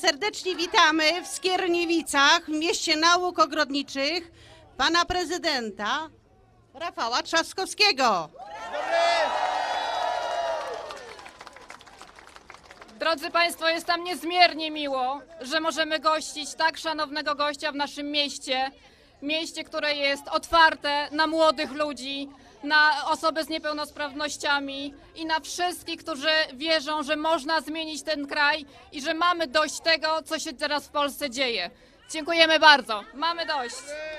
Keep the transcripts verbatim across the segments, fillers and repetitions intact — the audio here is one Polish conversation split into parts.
serdecznie witamy w Skierniewicach, w mieście nauk ogrodniczych, pana prezydenta Rafała Trzaskowskiego. Drodzy Państwo, jest nam niezmiernie miło, że możemy gościć tak szanownego gościa w naszym mieście. Mieście, które jest otwarte na młodych ludzi, na osoby z niepełnosprawnościami i na wszystkich, którzy wierzą, że można zmienić ten kraj i że mamy dość tego, co się teraz w Polsce dzieje. Dziękujemy bardzo. Mamy dość.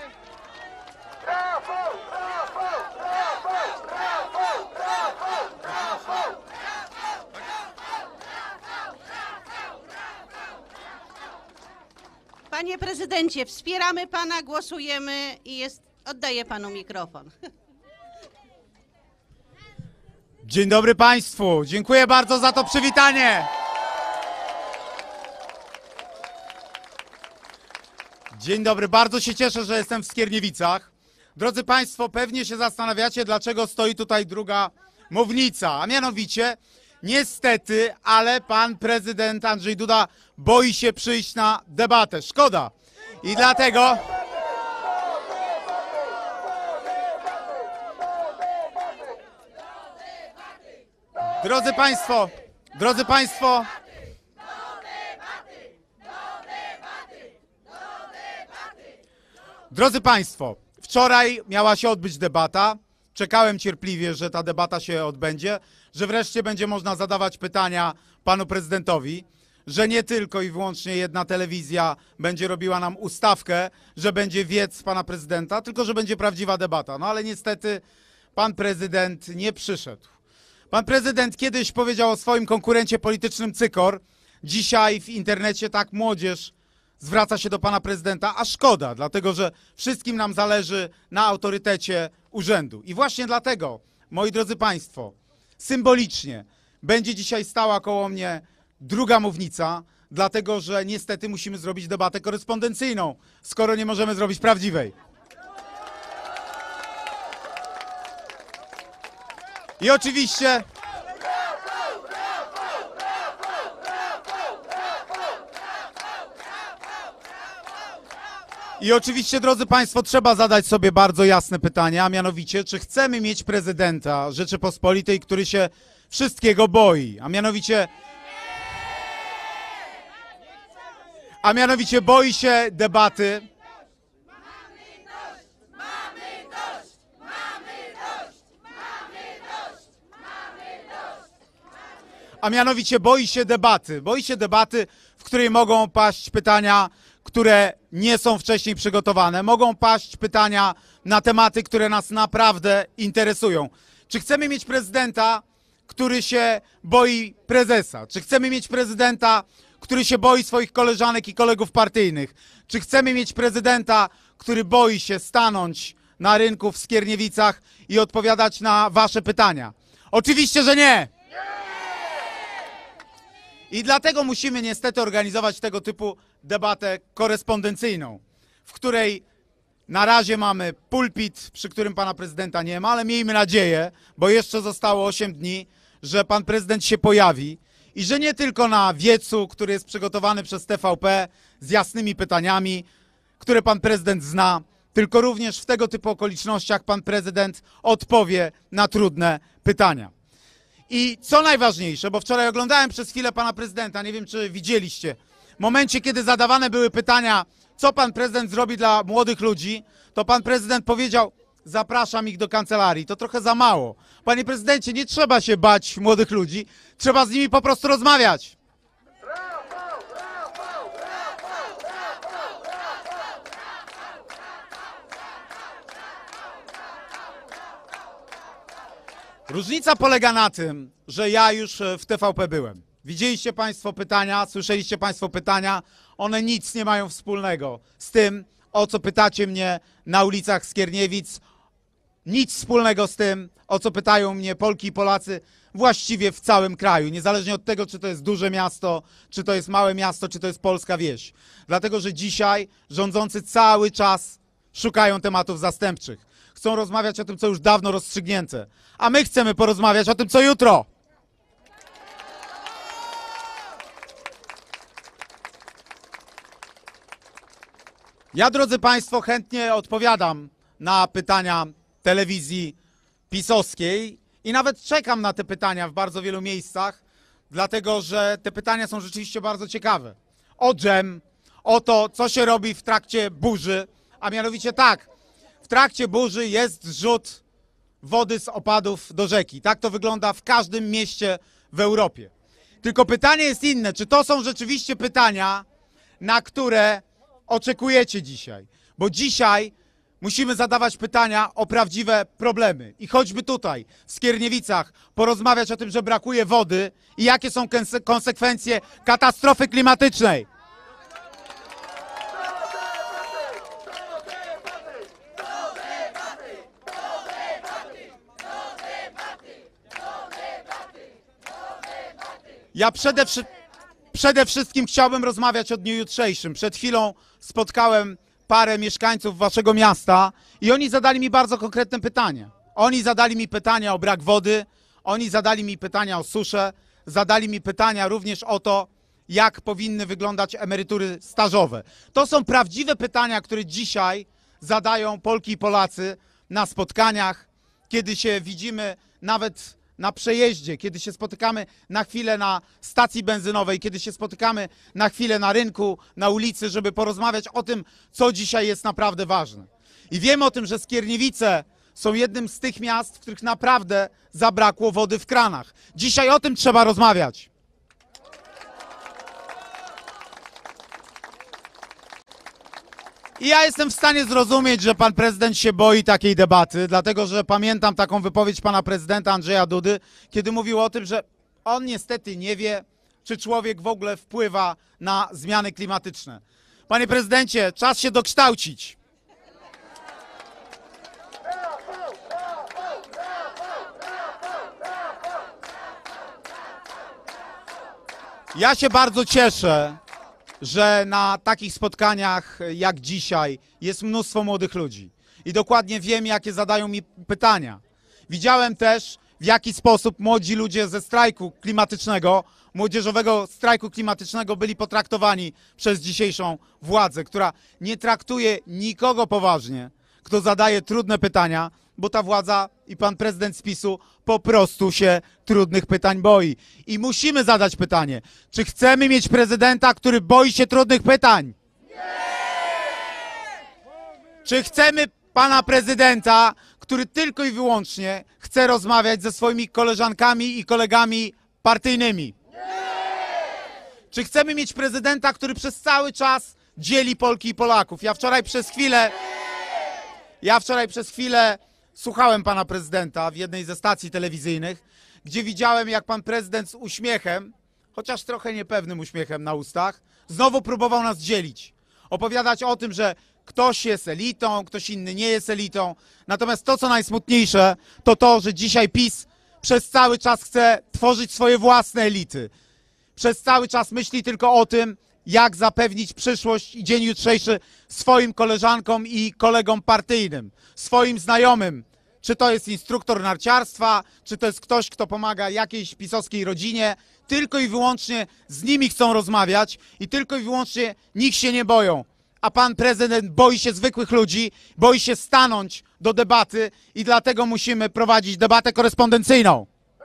Panie prezydencie, wspieramy pana, głosujemy i jest, oddaję panu mikrofon. Dzień dobry Państwu. Dziękuję bardzo za to przywitanie. Dzień dobry. Bardzo się cieszę, że jestem w Skierniewicach. Drodzy Państwo, pewnie się zastanawiacie, dlaczego stoi tutaj druga mównica. A mianowicie, niestety, ale pan prezydent Andrzej Duda boi się przyjść na debatę. Szkoda. I dlatego... Drodzy Państwo, drodzy Państwo, drodzy Państwo, wczoraj miała się odbyć debata. Czekałem cierpliwie, że ta debata się odbędzie, że wreszcie będzie można zadawać pytania panu prezydentowi, że nie tylko i wyłącznie jedna telewizja będzie robiła nam ustawkę, że będzie wiec pana prezydenta, tylko że będzie prawdziwa debata. No ale niestety pan prezydent nie przyszedł. Pan prezydent kiedyś powiedział o swoim konkurencie politycznym Cykor. Dzisiaj w internecie tak młodzież zwraca się do pana prezydenta, a szkoda, dlatego że wszystkim nam zależy na autorytecie urzędu. I właśnie dlatego, moi drodzy państwo, symbolicznie będzie dzisiaj stała koło mnie druga mównica, dlatego że niestety musimy zrobić debatę korespondencyjną, skoro nie możemy zrobić prawdziwej. I oczywiście... I oczywiście, drodzy Państwo, trzeba zadać sobie bardzo jasne pytanie, a mianowicie, czy chcemy mieć prezydenta Rzeczypospolitej, który się wszystkiego boi, a mianowicie... A mianowicie boi się debaty... A mianowicie boi się debaty. Boi się debaty, w której mogą paść pytania, które nie są wcześniej przygotowane. Mogą paść pytania na tematy, które nas naprawdę interesują. Czy chcemy mieć prezydenta, który się boi prezesa? Czy chcemy mieć prezydenta, który się boi swoich koleżanek i kolegów partyjnych? Czy chcemy mieć prezydenta, który boi się stanąć na rynku w Skierniewicach i odpowiadać na wasze pytania? Oczywiście, że nie! I dlatego musimy niestety organizować tego typu debatę korespondencyjną, w której na razie mamy pulpit, przy którym pana prezydenta nie ma, ale miejmy nadzieję, bo jeszcze zostało osiem dni, że pan prezydent się pojawi i że nie tylko na wiecu, który jest przygotowany przez T V P z jasnymi pytaniami, które pan prezydent zna, tylko również w tego typu okolicznościach pan prezydent odpowie na trudne pytania. I co najważniejsze, bo wczoraj oglądałem przez chwilę pana prezydenta, nie wiem czy widzieliście, w momencie kiedy zadawane były pytania, co pan prezydent zrobi dla młodych ludzi, to pan prezydent powiedział, zapraszam ich do kancelarii, to trochę za mało. Panie prezydencie, nie trzeba się bać młodych ludzi, trzeba z nimi po prostu rozmawiać. Różnica polega na tym, że ja już w T V P byłem. Widzieliście Państwo pytania, słyszeliście Państwo pytania, one nic nie mają wspólnego z tym, o co pytacie mnie na ulicach Skierniewic, nic wspólnego z tym, o co pytają mnie Polki i Polacy właściwie w całym kraju, niezależnie od tego, czy to jest duże miasto, czy to jest małe miasto, czy to jest polska wieś. Dlatego, że dzisiaj rządzący cały czas szukają tematów zastępczych. Chcą rozmawiać o tym, co już dawno rozstrzygnięte, a my chcemy porozmawiać o tym, co jutro. Ja, drodzy Państwo, chętnie odpowiadam na pytania telewizji pisowskiej i nawet czekam na te pytania w bardzo wielu miejscach, dlatego że te pytania są rzeczywiście bardzo ciekawe. O dżem, o to, co się robi w trakcie burzy, a mianowicie tak, w trakcie burzy jest zrzut wody z opadów do rzeki. Tak to wygląda w każdym mieście w Europie. Tylko pytanie jest inne, czy to są rzeczywiście pytania, na które oczekujecie dzisiaj? Bo dzisiaj musimy zadawać pytania o prawdziwe problemy. I choćby tutaj, w Skierniewicach, porozmawiać o tym, że brakuje wody i jakie są konsekwencje katastrofy klimatycznej. Ja przede, przede wszystkim chciałbym rozmawiać o dniu jutrzejszym. Przed chwilą spotkałem parę mieszkańców waszego miasta i oni zadali mi bardzo konkretne pytania. Oni zadali mi pytania o brak wody, oni zadali mi pytania o suszę, zadali mi pytania również o to, jak powinny wyglądać emerytury stażowe. To są prawdziwe pytania, które dzisiaj zadają Polki i Polacy na spotkaniach, kiedy się widzimy nawet na przejeździe, kiedy się spotykamy na chwilę na stacji benzynowej, kiedy się spotykamy na chwilę na rynku, na ulicy, żeby porozmawiać o tym, co dzisiaj jest naprawdę ważne. I wiem o tym, że Skierniewice są jednym z tych miast, w których naprawdę zabrakło wody w kranach. Dzisiaj o tym trzeba rozmawiać. I ja jestem w stanie zrozumieć, że pan prezydent się boi takiej debaty, dlatego że pamiętam taką wypowiedź pana prezydenta Andrzeja Dudy, kiedy mówił o tym, że on niestety nie wie, czy człowiek w ogóle wpływa na zmiany klimatyczne. Panie prezydencie, czas się dokształcić. Ja się bardzo cieszę, że na takich spotkaniach jak dzisiaj jest mnóstwo młodych ludzi i dokładnie wiem, jakie zadają mi pytania. Widziałem też, w jaki sposób młodzi ludzie ze strajku klimatycznego, młodzieżowego strajku klimatycznego byli potraktowani przez dzisiejszą władzę, która nie traktuje nikogo poważnie, kto zadaje trudne pytania, bo ta władza i pan prezydent z PiSu po prostu się trudnych pytań boi. I musimy zadać pytanie, czy chcemy mieć prezydenta, który boi się trudnych pytań? Nie! Czy chcemy pana prezydenta, który tylko i wyłącznie chce rozmawiać ze swoimi koleżankami i kolegami partyjnymi? Nie! Czy chcemy mieć prezydenta, który przez cały czas dzieli Polki i Polaków? Ja wczoraj przez chwilę... Ja wczoraj przez chwilę słuchałem pana prezydenta w jednej ze stacji telewizyjnych, gdzie widziałem, jak pan prezydent z uśmiechem, chociaż trochę niepewnym uśmiechem na ustach, znowu próbował nas dzielić. Opowiadać o tym, że ktoś jest elitą, ktoś inny nie jest elitą. Natomiast to, co najsmutniejsze, to to, że dzisiaj PiS przez cały czas chce tworzyć swoje własne elity. Przez cały czas myśli tylko o tym, jak zapewnić przyszłość i dzień jutrzejszy swoim koleżankom i kolegom partyjnym, swoim znajomym. Czy to jest instruktor narciarstwa, czy to jest ktoś, kto pomaga jakiejś pisowskiej rodzinie. Tylko i wyłącznie z nimi chcą rozmawiać i tylko i wyłącznie nich się nie boją. A pan prezydent boi się zwykłych ludzi, boi się stanąć do debaty i dlatego musimy prowadzić debatę korespondencyjną.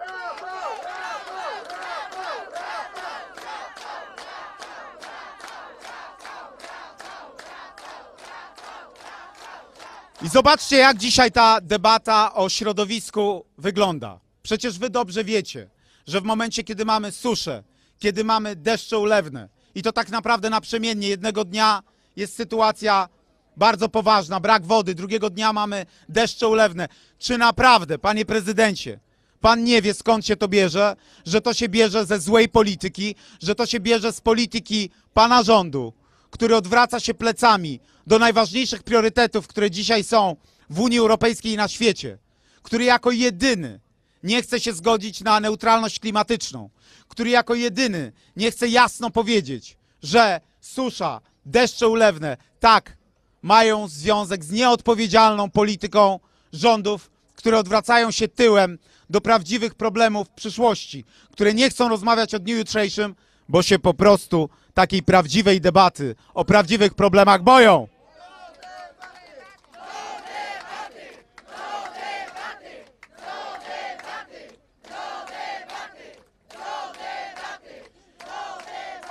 I zobaczcie, jak dzisiaj ta debata o środowisku wygląda. Przecież wy dobrze wiecie, że w momencie, kiedy mamy suszę, kiedy mamy deszcze ulewne i to tak naprawdę naprzemiennie, jednego dnia jest sytuacja bardzo poważna, brak wody, drugiego dnia mamy deszcze ulewne. Czy naprawdę, panie prezydencie, pan nie wie, skąd się to bierze, że to się bierze ze złej polityki, że to się bierze z polityki pana rządu, który odwraca się plecami do najważniejszych priorytetów, które dzisiaj są w Unii Europejskiej i na świecie, który jako jedyny nie chce się zgodzić na neutralność klimatyczną, który jako jedyny nie chce jasno powiedzieć, że susza, deszcze ulewne, tak, mają związek z nieodpowiedzialną polityką rządów, które odwracają się tyłem do prawdziwych problemów przyszłości, które nie chcą rozmawiać o dniu jutrzejszym, bo się po prostu takiej prawdziwej debaty o prawdziwych problemach boją.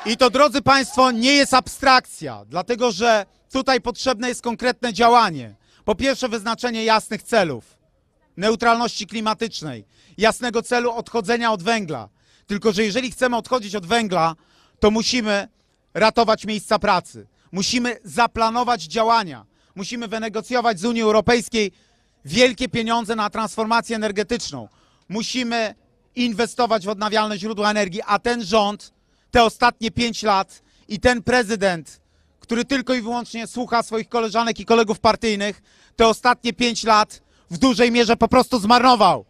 I to, drodzy Państwo, nie jest abstrakcja, dlatego że tutaj potrzebne jest konkretne działanie. Po pierwsze, wyznaczenie jasnych celów, neutralności klimatycznej, jasnego celu odchodzenia od węgla. Tylko że jeżeli chcemy odchodzić od węgla, to musimy ratować miejsca pracy. Musimy zaplanować działania. Musimy wynegocjować z Unii Europejskiej wielkie pieniądze na transformację energetyczną. Musimy inwestować w odnawialne źródła energii, a ten rząd te ostatnie pięć lat i ten prezydent, który tylko i wyłącznie słucha swoich koleżanek i kolegów partyjnych, te ostatnie pięć lat w dużej mierze po prostu zmarnował.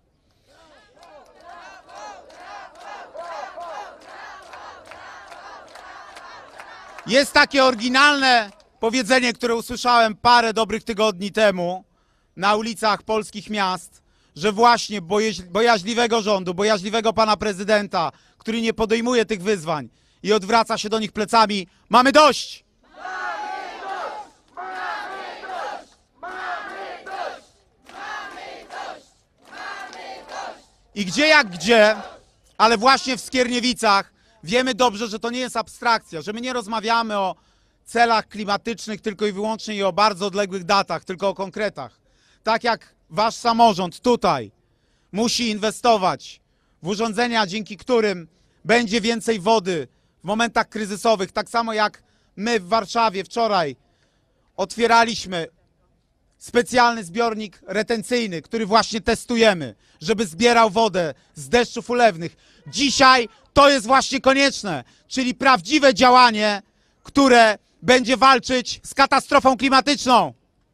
Jest takie oryginalne powiedzenie, które usłyszałem parę dobrych tygodni temu na ulicach polskich miast, że właśnie bojaźliwego rządu, bojaźliwego pana prezydenta, który nie podejmuje tych wyzwań i odwraca się do nich plecami, mamy dość! Mamy dość! Mamy dość! Mamy dość! Mamy dość! Mamy dość! I gdzie jak gdzie, ale właśnie w Skierniewicach wiemy dobrze, że to nie jest abstrakcja, że my nie rozmawiamy o celach klimatycznych tylko i wyłącznie i o bardzo odległych datach, tylko o konkretach. Tak jak wasz samorząd tutaj musi inwestować w urządzenia, dzięki którym będzie więcej wody w momentach kryzysowych, tak samo jak my w Warszawie wczoraj otwieraliśmy specjalny zbiornik retencyjny, który właśnie testujemy, żeby zbierał wodę z deszczów ulewnych. Dzisiaj to jest właśnie konieczne, czyli prawdziwe działanie, które będzie walczyć z katastrofą klimatyczną.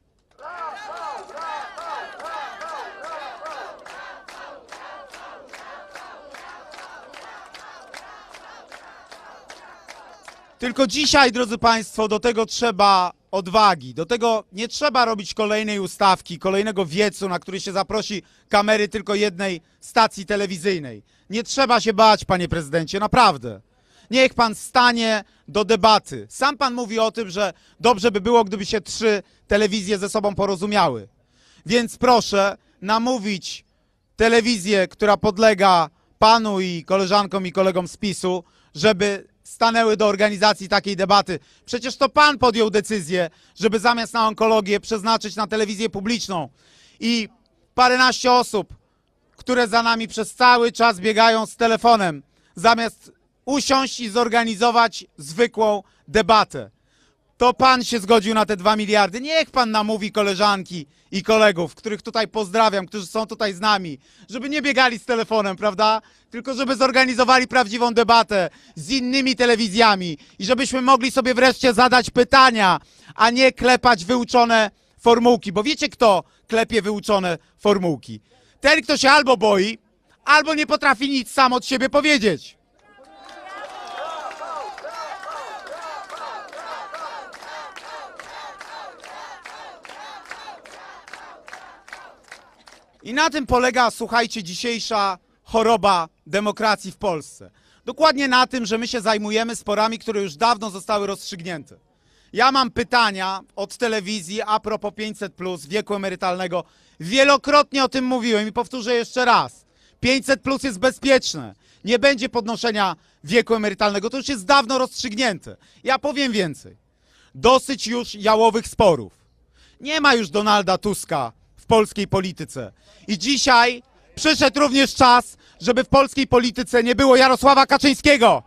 Tylko dzisiaj, drodzy Państwo, do tego trzeba odwagi. Do tego nie trzeba robić kolejnej ustawki, kolejnego wiecu, na który się zaprosi kamery tylko jednej stacji telewizyjnej. Nie trzeba się bać, panie prezydencie, naprawdę. Niech pan stanie do debaty. Sam pan mówi o tym, że dobrze by było, gdyby się trzy telewizje ze sobą porozumiały. Więc proszę namówić telewizję, która podlega panu i koleżankom i kolegom z PiSu, żeby stanęły do organizacji takiej debaty. Przecież to pan podjął decyzję, żeby zamiast na onkologię przeznaczyć na telewizję publiczną. I paręnaście osób, które za nami przez cały czas biegają z telefonem, zamiast usiąść i zorganizować zwykłą debatę. To pan się zgodził na te dwa miliardy. Niech pan namówi koleżanki i kolegów, których tutaj pozdrawiam, którzy są tutaj z nami, żeby nie biegali z telefonem, prawda? Tylko żeby zorganizowali prawdziwą debatę z innymi telewizjami i żebyśmy mogli sobie wreszcie zadać pytania, a nie klepać wyuczone formułki. Bo wiecie, kto klepie wyuczone formułki? Ten, kto się albo boi, albo nie potrafi nic sam od siebie powiedzieć. I na tym polega, słuchajcie, dzisiejsza choroba demokracji w Polsce. Dokładnie na tym, że my się zajmujemy sporami, które już dawno zostały rozstrzygnięte. Ja mam pytania od telewizji a propos pięćset plus, wieku emerytalnego. Wielokrotnie o tym mówiłem i powtórzę jeszcze raz. pięćset plus jest bezpieczne. Nie będzie podnoszenia wieku emerytalnego. To już jest dawno rozstrzygnięte. Ja powiem więcej. Dosyć już jałowych sporów. Nie ma już Donalda Tuska w polskiej polityce. I dzisiaj przyszedł również czas, żeby w polskiej polityce nie było Jarosława Kaczyńskiego.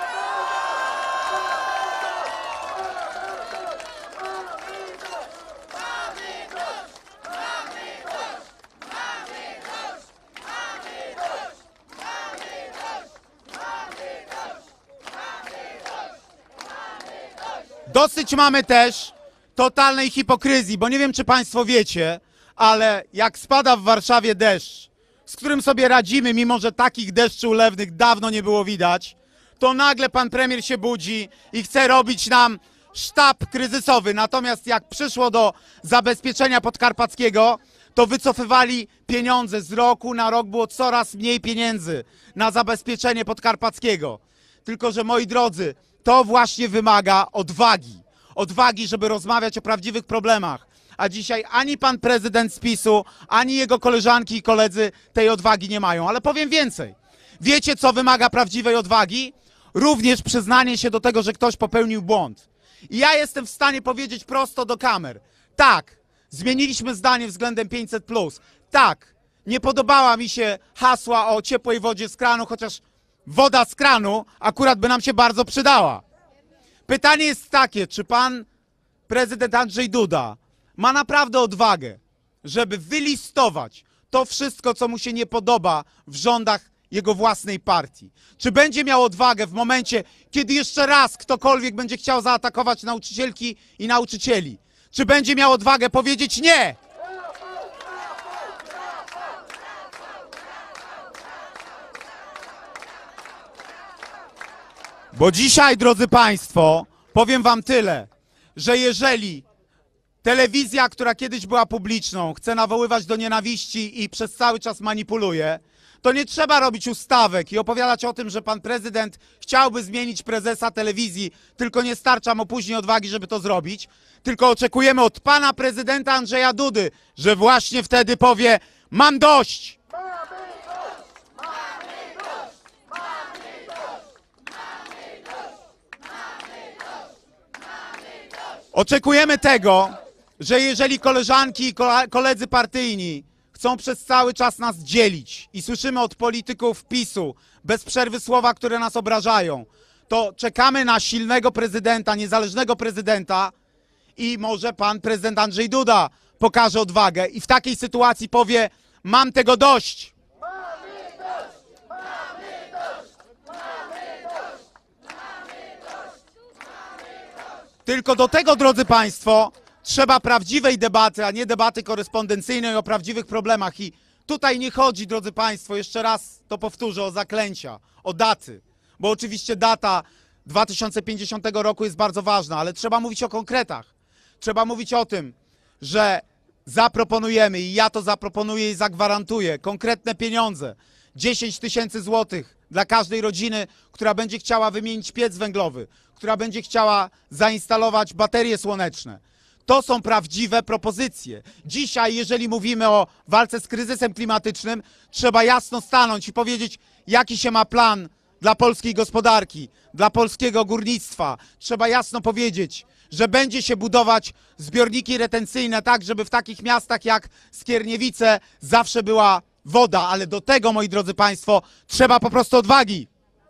Dosyć mamy też totalnej hipokryzji, bo nie wiem, czy państwo wiecie, ale jak spada w Warszawie deszcz, z którym sobie radzimy, mimo że takich deszczy ulewnych dawno nie było widać, to nagle pan premier się budzi i chce robić nam sztab kryzysowy. Natomiast jak przyszło do zabezpieczenia podkarpackiego, to wycofywali pieniądze. Z roku na rok było coraz mniej pieniędzy na zabezpieczenie podkarpackiego. Tylko że, moi drodzy, to właśnie wymaga odwagi. Odwagi, żeby rozmawiać o prawdziwych problemach. A dzisiaj ani pan prezydent z PiSu, ani jego koleżanki i koledzy tej odwagi nie mają. Ale powiem więcej. Wiecie, co wymaga prawdziwej odwagi? również przyznanie się do tego, że ktoś popełnił błąd. I ja jestem w stanie powiedzieć prosto do kamer. Tak, zmieniliśmy zdanie względem pięćset plus. Tak, nie podobała mi się hasła o ciepłej wodzie z kranu, chociaż woda z kranu akurat by nam się bardzo przydała. Pytanie jest takie, czy pan prezydent Andrzej Duda ma naprawdę odwagę, żeby wylistować to wszystko, co mu się nie podoba w rządach jego własnej partii? Czy będzie miał odwagę w momencie, kiedy jeszcze raz ktokolwiek będzie chciał zaatakować nauczycielki i nauczycieli? Czy będzie miał odwagę powiedzieć nie? Bo dzisiaj, drodzy państwo, powiem wam tyle, że jeżeli telewizja, która kiedyś była publiczną, chce nawoływać do nienawiści i przez cały czas manipuluje, to nie trzeba robić ustawek i opowiadać o tym, że pan prezydent chciałby zmienić prezesa telewizji, tylko nie starcza mu później odwagi, żeby to zrobić, tylko oczekujemy od pana prezydenta Andrzeja Dudy, że właśnie wtedy powie: mam dość! Oczekujemy tego, że jeżeli koleżanki i koledzy partyjni chcą przez cały czas nas dzielić i słyszymy od polityków PiSu bez przerwy słowa, które nas obrażają, to czekamy na silnego prezydenta, niezależnego prezydenta i może pan prezydent Andrzej Duda pokaże odwagę i w takiej sytuacji powie: mam tego dość. Tylko do tego, drodzy państwo, trzeba prawdziwej debaty, a nie debaty korespondencyjnej o prawdziwych problemach. I tutaj nie chodzi, drodzy państwo, jeszcze raz to powtórzę, o zaklęcia, o daty. Bo oczywiście data dwa tysiące pięćdziesiątego roku jest bardzo ważna, ale trzeba mówić o konkretach. Trzeba mówić o tym, że zaproponujemy, i ja to zaproponuję i zagwarantuję, konkretne pieniądze. dziesięć tysięcy złotych dla każdej rodziny, która będzie chciała wymienić piec węglowy, która będzie chciała zainstalować baterie słoneczne. To są prawdziwe propozycje. Dzisiaj, jeżeli mówimy o walce z kryzysem klimatycznym, trzeba jasno stanąć i powiedzieć, jaki się ma plan dla polskiej gospodarki, dla polskiego górnictwa. Trzeba jasno powiedzieć, że będzie się budować zbiorniki retencyjne tak, żeby w takich miastach jak Skierniewice zawsze była woda, ale do tego, moi drodzy państwo, trzeba po prostu odwagi.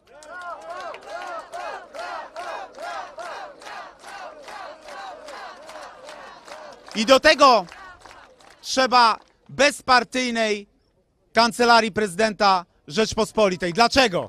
I do tego trzeba bezpartyjnej Kancelarii Prezydenta Rzeczpospolitej. Dlaczego?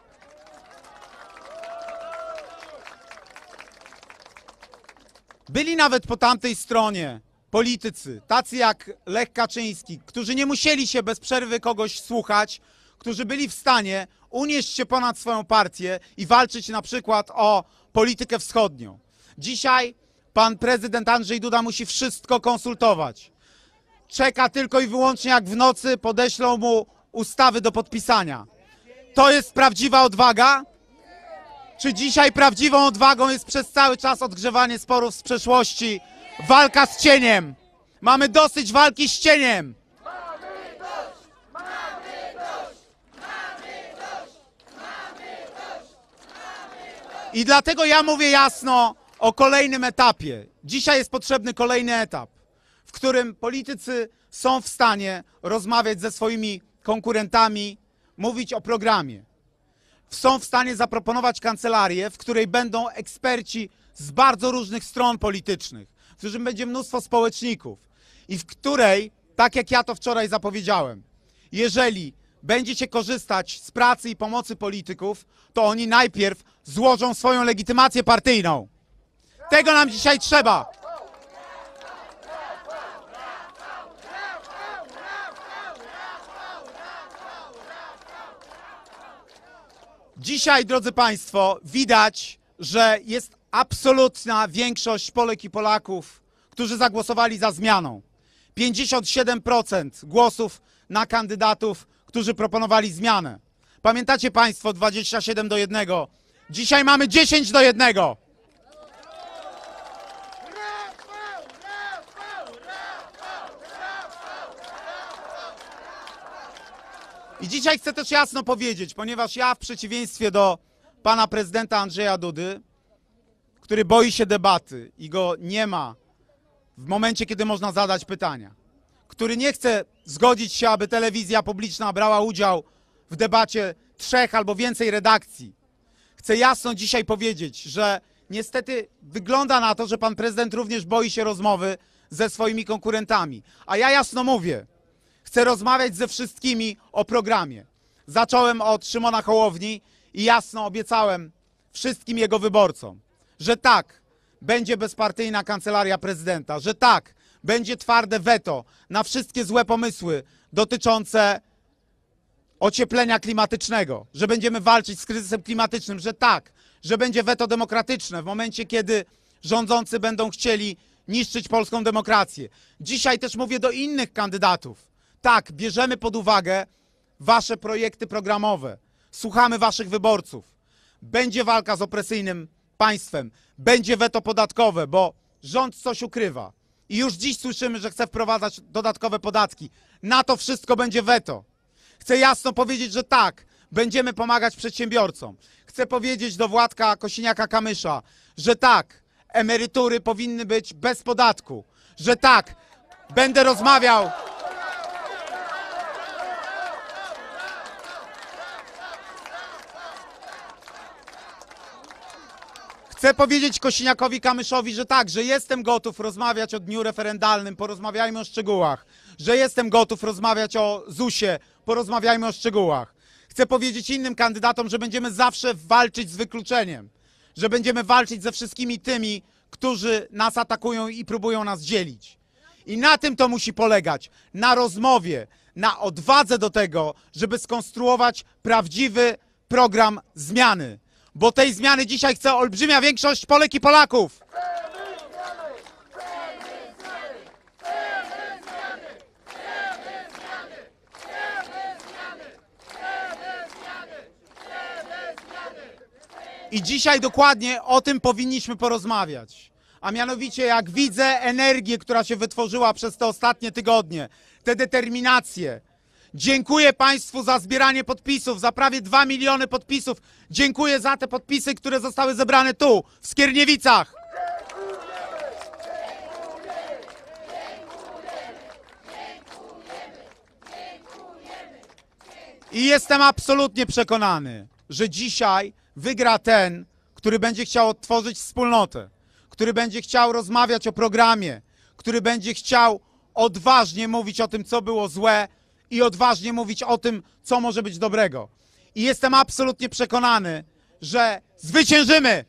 Byli nawet po tamtej stronie politycy, tacy jak Lech Kaczyński, którzy nie musieli się bez przerwy kogoś słuchać, którzy byli w stanie unieść się ponad swoją partię i walczyć na przykład o politykę wschodnią. Dzisiaj pan prezydent Andrzej Duda musi wszystko konsultować. Czeka tylko i wyłącznie, jak w nocy podeślą mu ustawy do podpisania. To jest prawdziwa odwaga? Czy dzisiaj prawdziwą odwagą jest przez cały czas odgrzewanie sporów z przeszłości, walka z cieniem? Mamy dosyć walki z cieniem. I dlatego ja mówię jasno o kolejnym etapie. Dzisiaj jest potrzebny kolejny etap, w którym politycy są w stanie rozmawiać ze swoimi konkurentami, mówić o programie. Są w stanie zaproponować kancelarię, w której będą eksperci z bardzo różnych stron politycznych, w którym będzie mnóstwo społeczników i w której, tak jak ja to wczoraj zapowiedziałem, jeżeli będziecie korzystać z pracy i pomocy polityków, to oni najpierw złożą swoją legitymację partyjną. Tego nam dzisiaj trzeba. Dzisiaj, drodzy państwo, widać, że jest absolutna większość Polek i Polaków, którzy zagłosowali za zmianą. pięćdziesiąt siedem procent głosów na kandydatów, którzy proponowali zmianę. Pamiętacie państwo dwadzieścia siedem do jednego? Dzisiaj mamy dziesięć do jednego. I dzisiaj chcę też jasno powiedzieć, ponieważ ja w przeciwieństwie do pana prezydenta Andrzeja Dudy, który boi się debaty i go nie ma w momencie, kiedy można zadać pytania, który nie chce zgodzić się, aby telewizja publiczna brała udział w debacie trzech albo więcej redakcji. Chcę jasno dzisiaj powiedzieć, że niestety wygląda na to, że pan prezydent również boi się rozmowy ze swoimi konkurentami. A ja jasno mówię, chcę rozmawiać ze wszystkimi o programie. Zacząłem od Szymona Hołowni i jasno obiecałem wszystkim jego wyborcom, że tak, będzie bezpartyjna kancelaria prezydenta, że tak, będzie twarde weto na wszystkie złe pomysły dotyczące ocieplenia klimatycznego, że będziemy walczyć z kryzysem klimatycznym, że tak, że będzie weto demokratyczne w momencie, kiedy rządzący będą chcieli niszczyć polską demokrację. Dzisiaj też mówię do innych kandydatów. Tak, bierzemy pod uwagę wasze projekty programowe, słuchamy waszych wyborców. Będzie walka z opresyjnym państwem, będzie weto podatkowe, bo rząd coś ukrywa. I już dziś słyszymy, że chce wprowadzać dodatkowe podatki. Na to wszystko będzie weto. Chcę jasno powiedzieć, że tak, będziemy pomagać przedsiębiorcom. Chcę powiedzieć do Władka Kosiniaka-Kamysza, że tak, emerytury powinny być bez podatku, że tak, będę rozmawiał... Chcę powiedzieć Kosiniakowi-Kamyszowi, że tak, że jestem gotów rozmawiać o dniu referendalnym, porozmawiajmy o szczegółach, że jestem gotów rozmawiać o zusie, porozmawiajmy o szczegółach. Chcę powiedzieć innym kandydatom, że będziemy zawsze walczyć z wykluczeniem, że będziemy walczyć ze wszystkimi tymi, którzy nas atakują i próbują nas dzielić. I na tym to musi polegać, na rozmowie, na odwadze do tego, żeby skonstruować prawdziwy program zmiany. Bo tej zmiany dzisiaj chce olbrzymia większość Polek i Polaków. I dzisiaj dokładnie o tym powinniśmy porozmawiać. A mianowicie, jak widzę energię, która się wytworzyła przez te ostatnie tygodnie, tę determinację. Dziękuję Państwu za zbieranie podpisów, za prawie dwa miliony podpisów. Dziękuję za te podpisy, które zostały zebrane tu, w Skierniewicach. I jestem absolutnie przekonany, że dzisiaj wygra ten, który będzie chciał odtworzyć wspólnotę, który będzie chciał rozmawiać o programie, który będzie chciał odważnie mówić o tym, co było złe i odważnie mówić o tym, co może być dobrego. I jestem absolutnie przekonany, że zwyciężymy!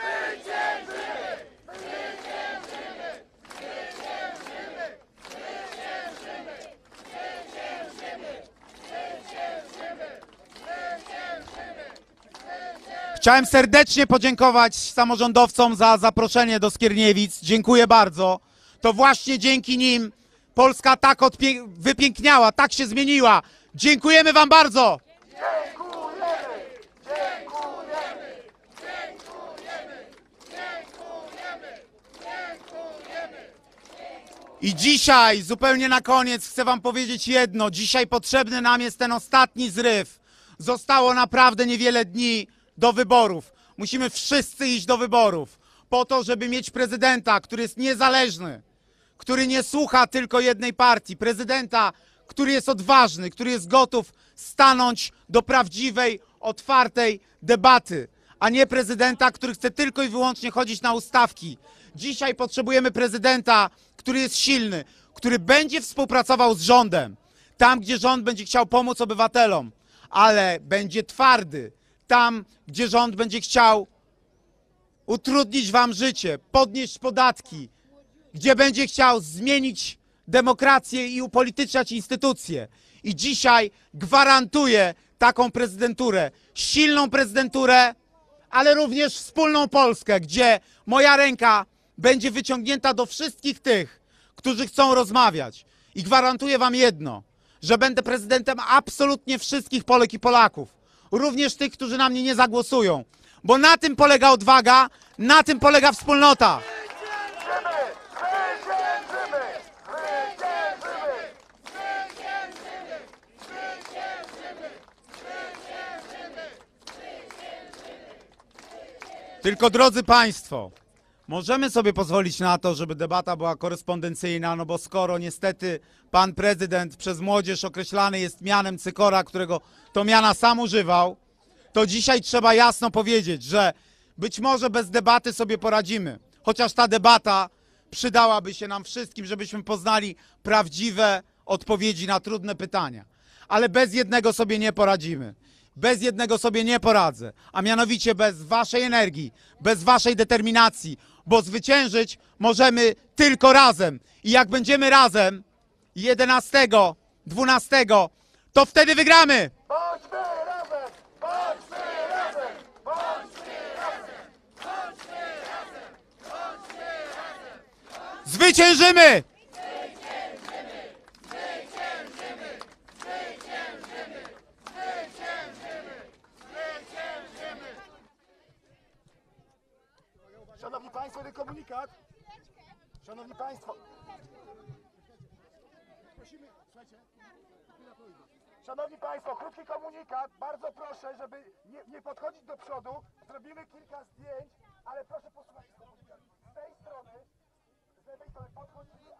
Chciałem serdecznie podziękować samorządowcom za zaproszenie do Skierniewic. Dziękuję bardzo. To właśnie dzięki nim Polska tak wypiękniała, tak się zmieniła. Dziękujemy wam bardzo! Dziękujemy! Dziękujemy! Dziękujemy! Dziękujemy! Dziękujemy! I dzisiaj, zupełnie na koniec, chcę wam powiedzieć jedno. Dzisiaj potrzebny nam jest ten ostatni zryw. Zostało naprawdę niewiele dni do wyborów. Musimy wszyscy iść do wyborów po to, żeby mieć prezydenta, który jest niezależny, który nie słucha tylko jednej partii, prezydenta, który jest odważny, który jest gotów stanąć do prawdziwej, otwartej debaty, a nie prezydenta, który chce tylko i wyłącznie chodzić na ustawki. Dzisiaj potrzebujemy prezydenta, który jest silny, który będzie współpracował z rządem, tam gdzie rząd będzie chciał pomóc obywatelom, ale będzie twardy, tam gdzie rząd będzie chciał utrudnić wam życie, podnieść podatki, gdzie będzie chciał zmienić demokrację i upolityczniać instytucje. I dzisiaj gwarantuję taką prezydenturę, silną prezydenturę, ale również wspólną Polskę, gdzie moja ręka będzie wyciągnięta do wszystkich tych, którzy chcą rozmawiać. I gwarantuję wam jedno, że będę prezydentem absolutnie wszystkich Polek i Polaków, również tych, którzy na mnie nie zagłosują, bo na tym polega odwaga, na tym polega wspólnota. Tylko drodzy Państwo, możemy sobie pozwolić na to, żeby debata była korespondencyjna, no bo skoro niestety pan prezydent przez młodzież określany jest mianem cykora, którego to miana sam używał, to dzisiaj trzeba jasno powiedzieć, że być może bez debaty sobie poradzimy, chociaż ta debata przydałaby się nam wszystkim, żebyśmy poznali prawdziwe odpowiedzi na trudne pytania. Ale bez jednego sobie nie poradzimy. Bez jednego sobie nie poradzę, a mianowicie bez waszej energii, bez waszej determinacji, bo zwyciężyć możemy tylko razem. I jak będziemy razem jedenastego, dwunastego, to wtedy wygramy! Bądźmy razem! Bądźmy razem! Bądźmy razem! Bądźmy razem! Bądźmy razem! Zwyciężymy! Szanowni Państwo, jeden komunikat. Szanowni Państwo. Prosimy, słuchajcie. Szanowni Państwo, krótki komunikat. Bardzo proszę, żeby nie, nie podchodzić do przodu. Zrobimy kilka zdjęć, ale proszę posłuchać. Z tej strony, z lewej strony podchodzimy.